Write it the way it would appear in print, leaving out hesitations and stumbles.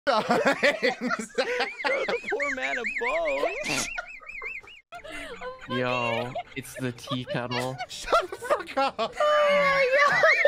The poor man of both. Yo, it's the tea kettle. Shut the fuck up. Oh,